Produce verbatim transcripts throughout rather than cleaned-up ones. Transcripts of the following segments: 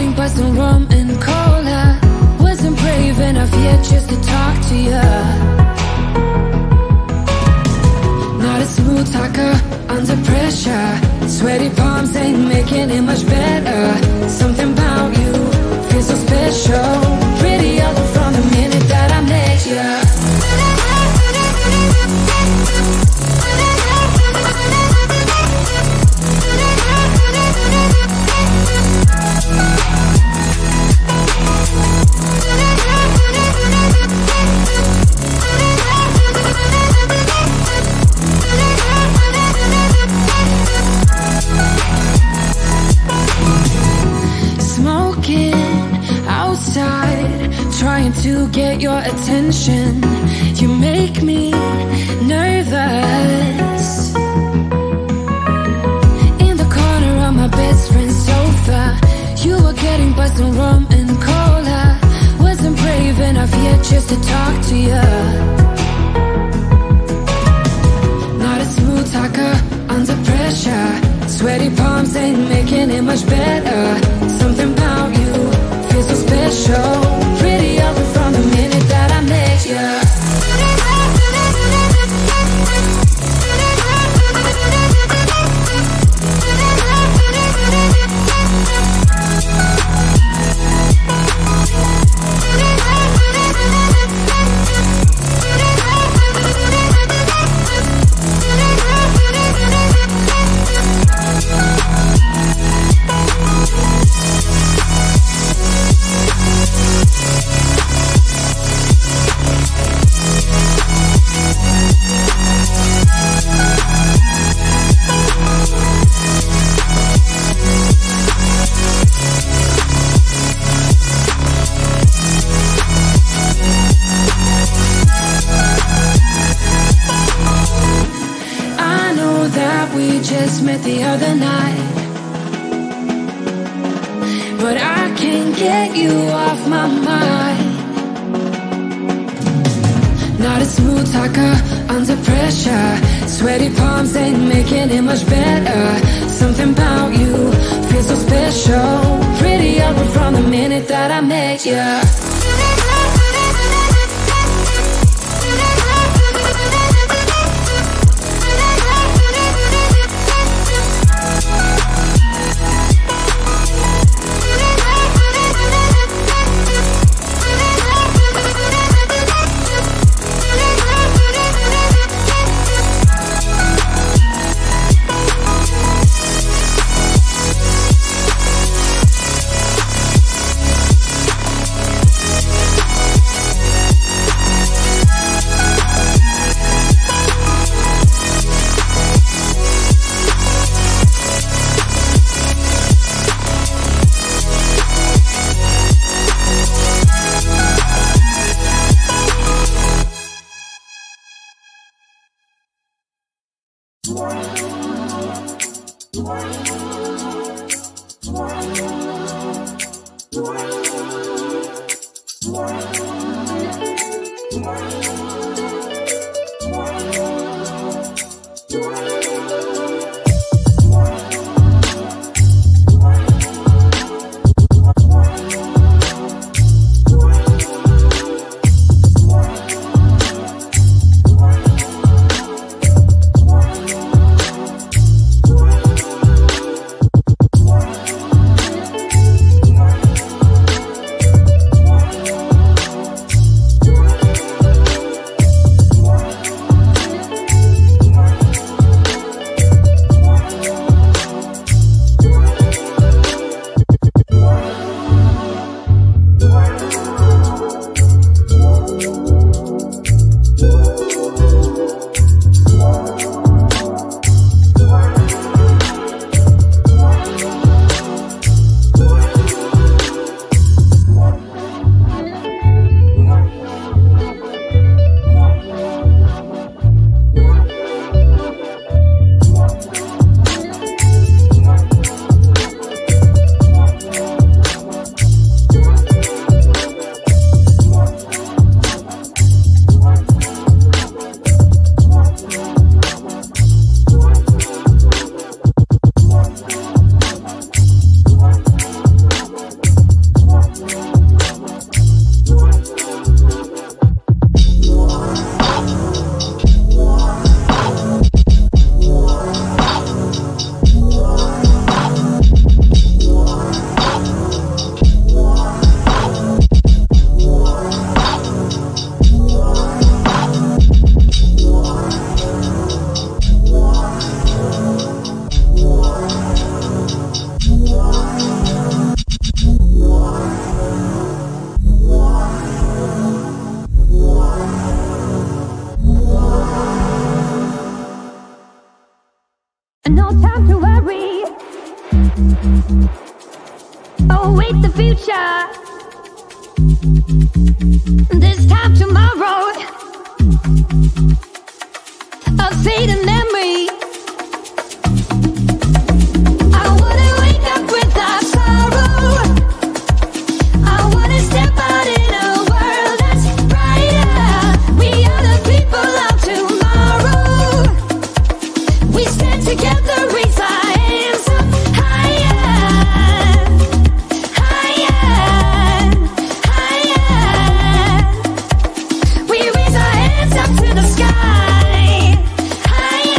getting by some rum and cola. Wasn't brave enough yet just to talk to ya. Not a smooth talker under pressure. Sweaty palms ain't making it much better. Something about you feels so special. Pretty up from the minute that I met ya. Trying to get your attention. You make me nervous. In the corner of my best friend's sofa, you were getting by some rum and cola. Wasn't brave enough yet just to talk to ya. Not a smooth talker under pressure. Sweaty palms ain't making it much better. Something about you feels so special. Pretty up from the minute that I met ya. Just met the other night, but I can't get you off my mind. Not a smooth talker under pressure. Sweaty palms ain't making it much better. Something about you feels so special. Pretty up from the minute that I met ya. time to worry. Oh, wait, the future. This time tomorrow, a fading memory. I wanna wake up without sorrow. I wanna step out in a world that's brighter. We are the people of tomorrow. We stand together, raise our hands up higher, higher, higher. We raise our hands up to the sky, higher.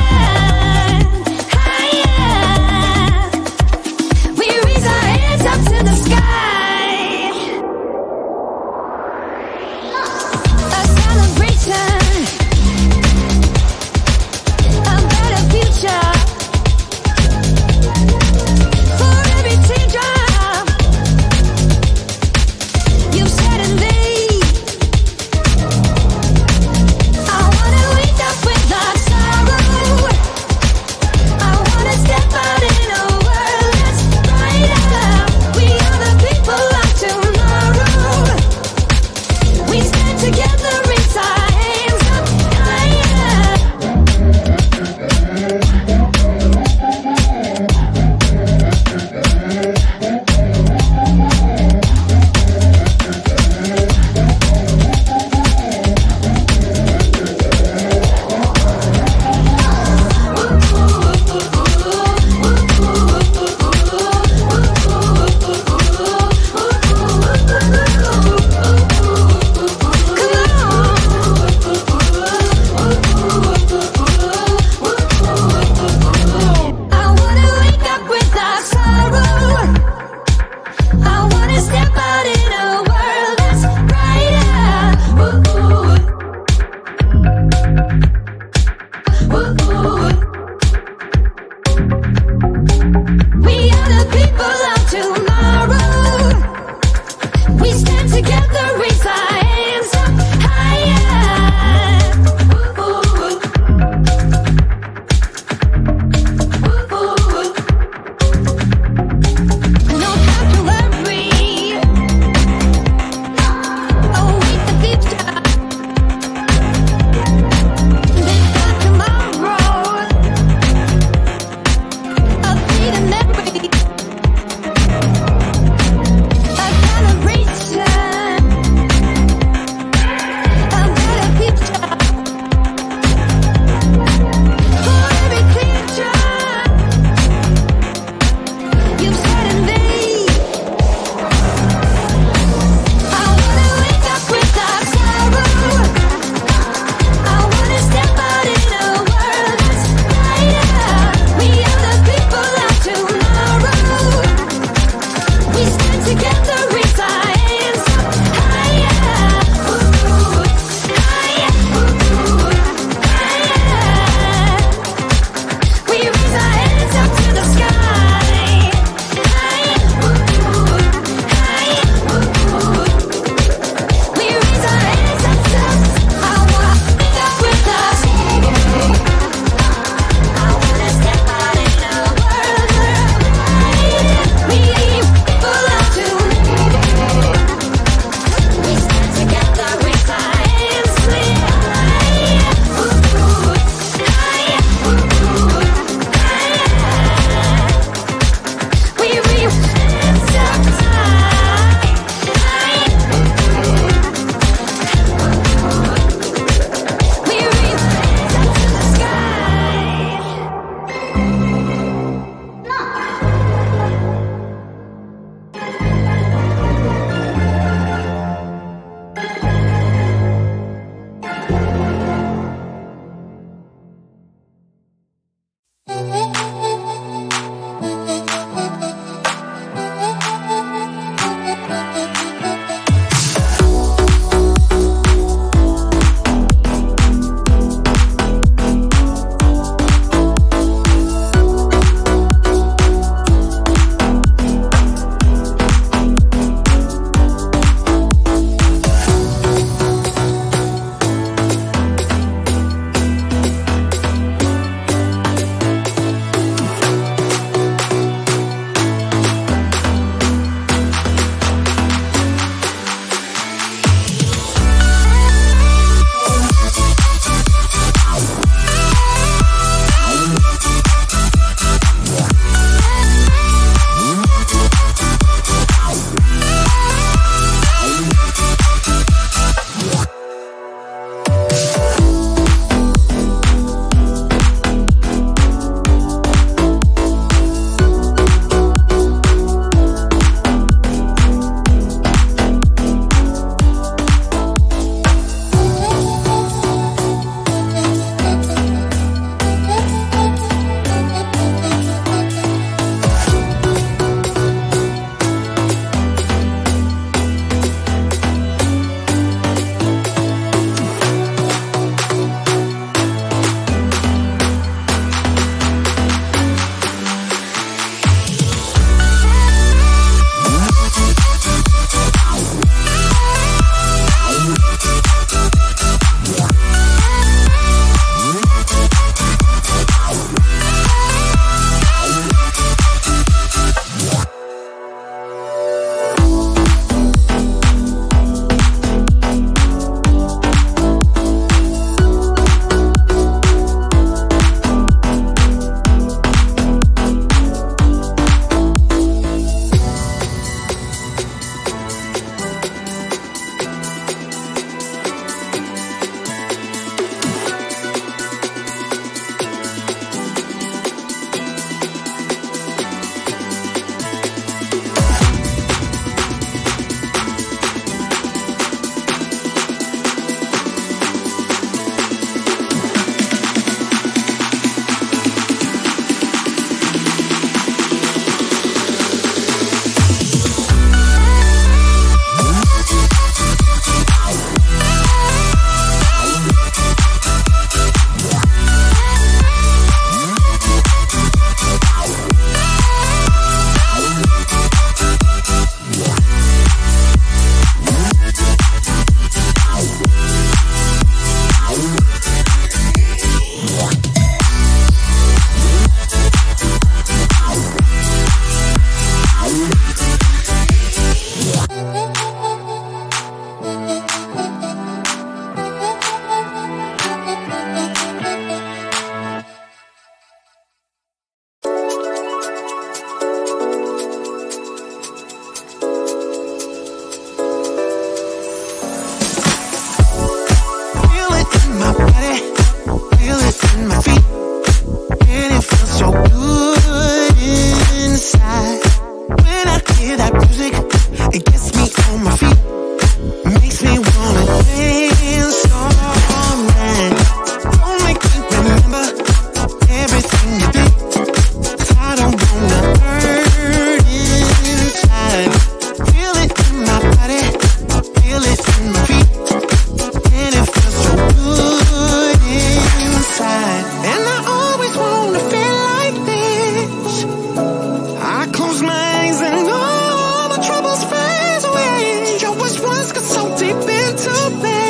in my feet, and it feels so good inside. When I hear that music, it gets me on my feet, makes me wanna dance all night. Don't make me remember everything you did, 'cause I don't wanna hurt inside. Feel it in my body, feel it in my feet, and it feels so good inside. And I always wanna feel like this. I close my eyes and all my troubles fade away. Your words once got so deep into me,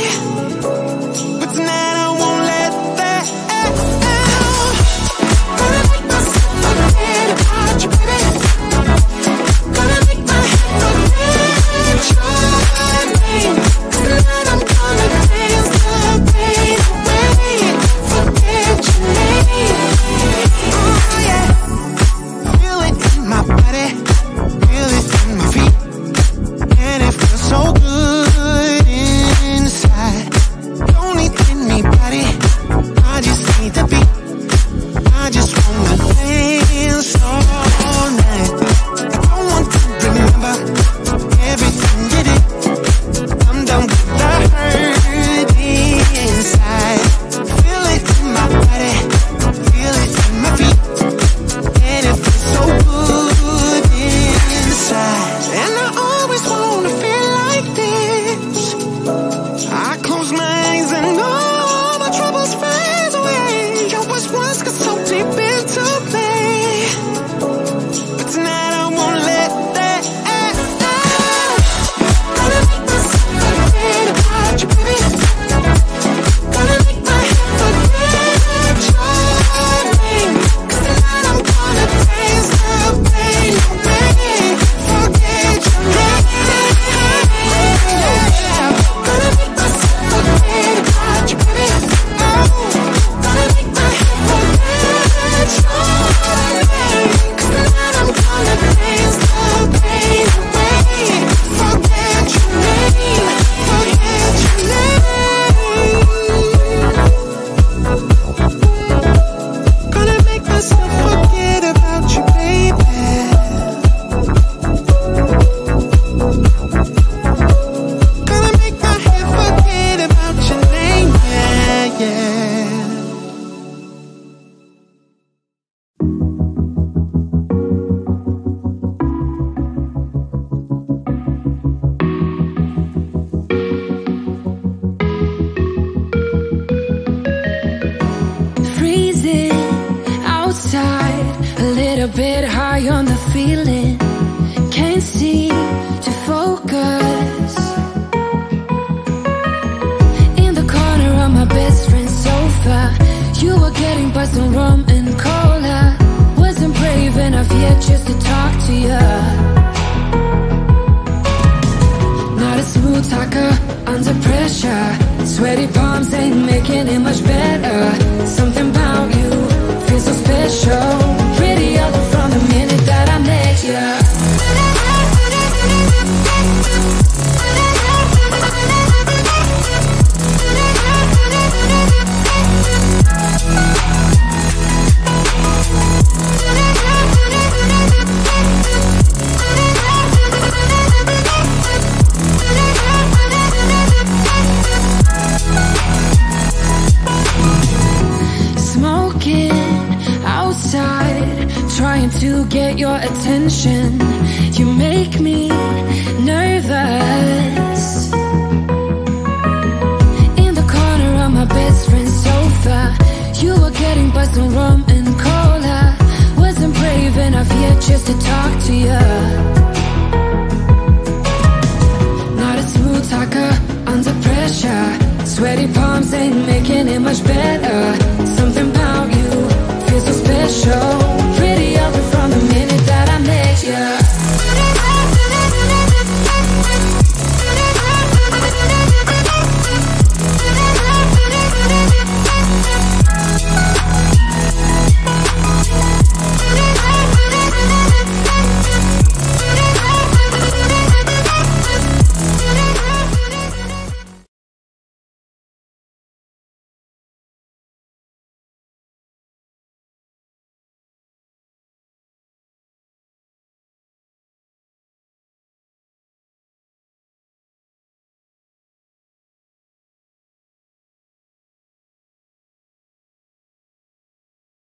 but tonight I won't let that out. Gonna make myself forget about you, baby. Gonna make my head forget your name. Tonight I'm gonna dance the pain away, forget your name. Oh yeah. Feel it in my body, feel it in my feet, and it feels so good inside. Don't need anybody, I just need the beat. I just wanna dance all night. I don't want to remember everything you did. I'm done with the hurt inside. Feel it in my body, feel it in my feet, and it feels so good inside. And I always wanna feel like this. I close my eyes and all my troubles fade away. Your words once got so deep into me, but tonight I won't let that out. Gonna make myself forget about you, baby. Gonna make my head forget your name, 'cause tonight I'm gonna dance the pain away, forget your name. Gonna make myself forget about you, baby. Oh, gonna make my head forget your name, 'cause tonight I'm gonna dance the pain away, forget your name, forget your name. Gonna make myself forget about you, baby. Gonna make my head forget about your name, yeah, yeah. Freezing outside, a little bit high on the feeling. Can't seem to focus. In the corner of my best friend's sofa, you were getting buzzed on rum and cola. Wasn't brave enough yet just to talk to you. Not a smooth talker under pressure. Sweaty palms ain't making it much better. Something about you feels so special. Prettier from the minute that I met you. Smoking outside, trying to get your attention. You make me nervous. In the corner of my best friend's sofa, you were getting buzzed on rum and cola. Wasn't brave enough yet just to talk to you. Not a smooth talker under pressure. Sweaty palms ain't making it much better. Something